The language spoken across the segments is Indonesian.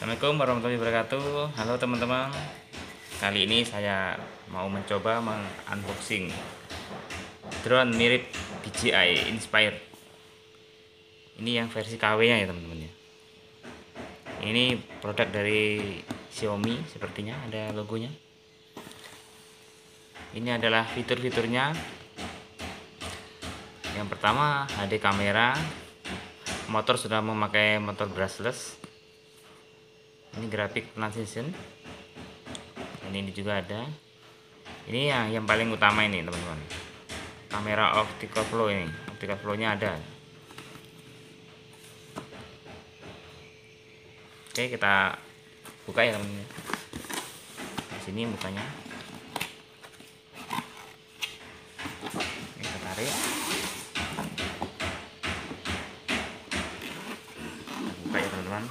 Assalamualaikum warahmatullahi wabarakatuh. Halo teman-teman. Kali ini saya mau mencoba unboxing drone mirip DJI Inspire. Ini yang versi KW-nya ya teman-teman ya. Ini produk dari Xiaomi, sepertinya ada logonya. Ini adalah fitur-fiturnya. Yang pertama, HD kamera. Motor sudah memakai motor brushless. Ini grafik transition. Ini juga ada. Ini yang paling utama ini teman-teman, kamera optical flow. Ini optical flow nya ada. Oke, kita buka ya teman-teman. Di sini bukanya. Ini kita tarik. Buka ya teman-teman.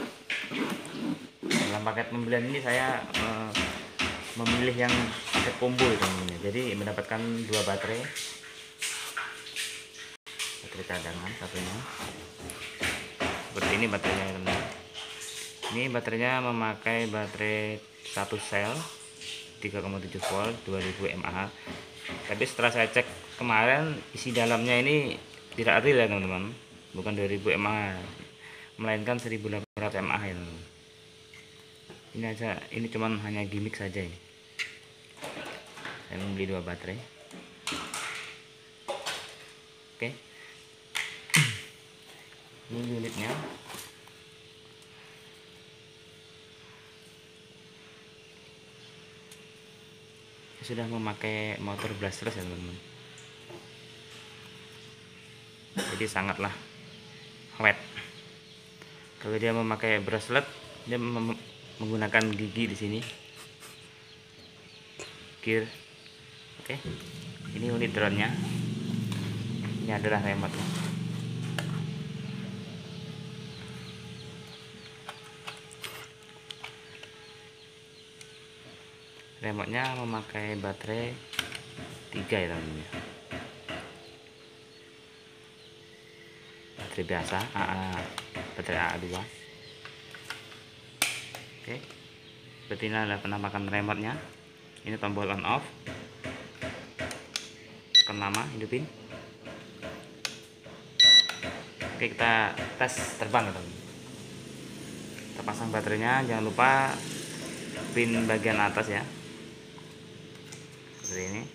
Dalam paket pembelian ini saya memilih yang paket combo ya teman-teman. Jadi mendapatkan 2 baterai cadangan satunya. Seperti ini baterainya teman-teman. Ini baterainya memakai baterai 1 sel 3,7 volt 2000 mAh. Tapi setelah saya cek kemarin, isi dalamnya ini tidak real ya teman-teman, bukan 2000 mAh, melainkan 1800 mAh ya teman-teman. Ini aja, ini cuman hanya gimmick saja ini. Saya membeli 2 baterai. Oke. Ini unitnya. Sudah memakai motor brushless ya teman-teman. Jadi sangatlah awet. Kalau dia memakai brushless, dia menggunakan gigi di sini. Gear. Oke. Ini unit drone-nya. Ini adalah remote-nya. Remote-nya memakai baterai 3 ya teman-teman. Baterai biasa, baterai AA2. Oke. Seperti ini adalah penampakan remote-nya. Ini tombol on off. Tekan nama, hidupin. Oke, kita tes terbang teman-teman. Kita pasang baterainya, jangan lupa pin bagian atas ya. Seperti ini.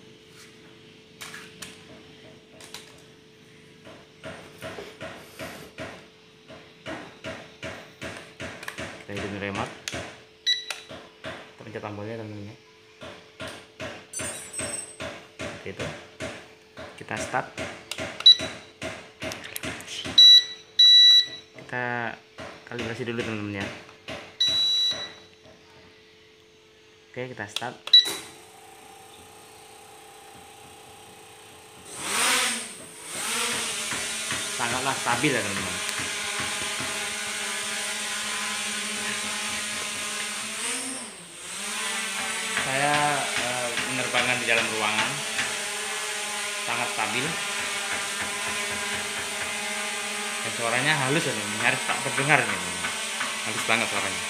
Kita hidupin remote. Kita pencet tombolnya teman-teman. Seperti itu. Kita start. Kita kalibrasi dulu teman-teman ya. Oke, kita start. Sangatlah stabil ya teman-teman. Saya menerbangkan di dalam ruangan, sangat stabil. Dan suaranya halus ya teman-teman, harus tak terdengar nih teman-teman. Halus banget suaranya.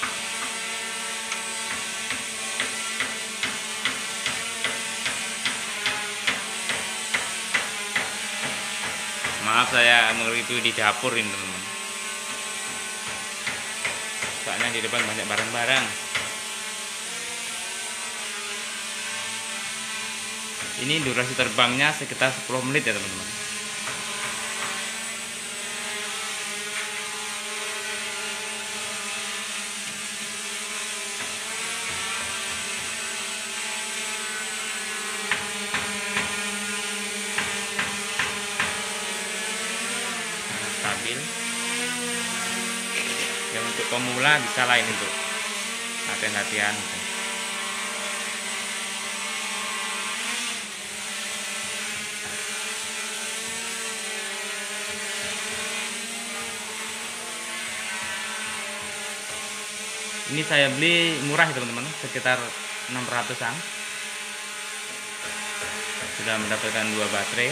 Maaf saya mereview di dapur ini teman-teman, soalnya di depan banyak barang-barang. Ini durasi terbangnya sekitar 10 menit ya teman-teman. Stabil. Yang untuk pemula bisa lain untuk latihan-latihan. Ini saya beli murah teman-teman, sekitar 600-an. Sudah mendapatkan 2 baterai.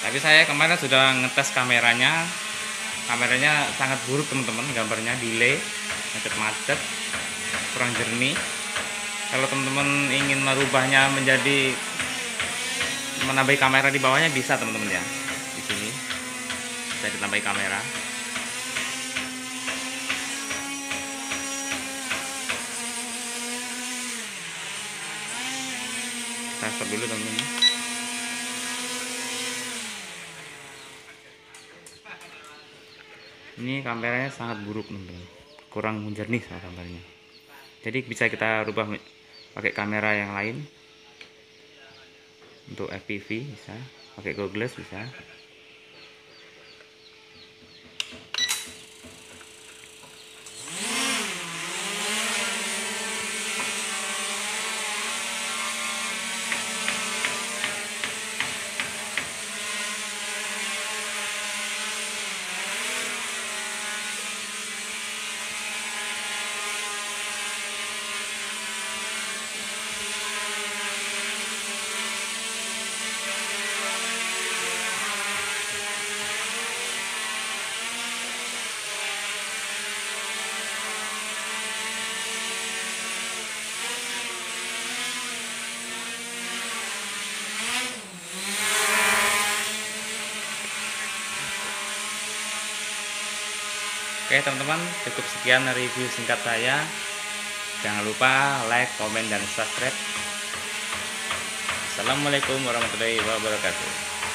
Tapi saya kemarin sudah ngetes kameranya sangat buruk teman-teman, gambarnya delay, macet-macet, kurang jernih. Kalau teman-teman ingin merubahnya menjadi menambahi kamera di bawahnya bisa teman-teman ya. Di sini bisa ditambahi kamera. Kita stop dulu teman-teman. Ini kameranya sangat buruk teman-teman, kurang jernih gambarnya. Jadi bisa kita rubah pakai kamera yang lain. Untuk FPV bisa, pakai goggles bisa. Oke teman-teman, cukup sekian review singkat saya. Jangan lupa like, komen, dan subscribe. Assalamualaikum warahmatullahi wabarakatuh.